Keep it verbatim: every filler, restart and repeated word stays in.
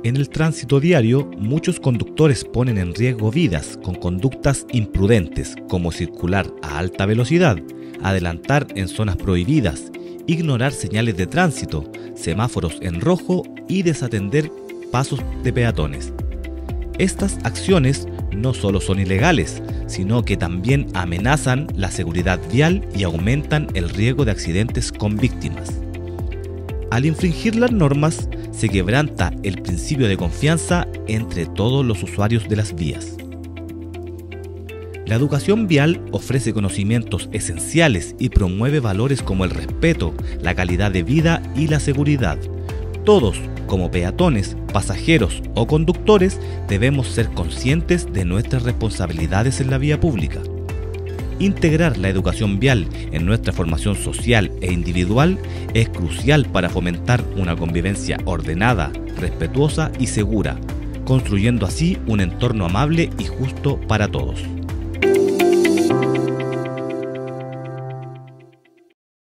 En el tránsito diario, muchos conductores ponen en riesgo vidas con conductas imprudentes, como circular a alta velocidad, adelantar en zonas prohibidas, ignorar señales de tránsito, semáforos en rojo y desatender pasos de peatones. Estas acciones no solo son ilegales, sino que también amenazan la seguridad vial y aumentan el riesgo de accidentes con víctimas. Al infringir las normas, se quebranta el principio de confianza entre todos los usuarios de las vías. La educación vial ofrece conocimientos esenciales y promueve valores como el respeto, la calidad de vida y la seguridad. Todos, como peatones, pasajeros o conductores, debemos ser conscientes de nuestras responsabilidades en la vía pública. Integrar la educación vial en nuestra formación social e individual es crucial para fomentar una convivencia ordenada, respetuosa y segura, construyendo así un entorno amable y justo para todos.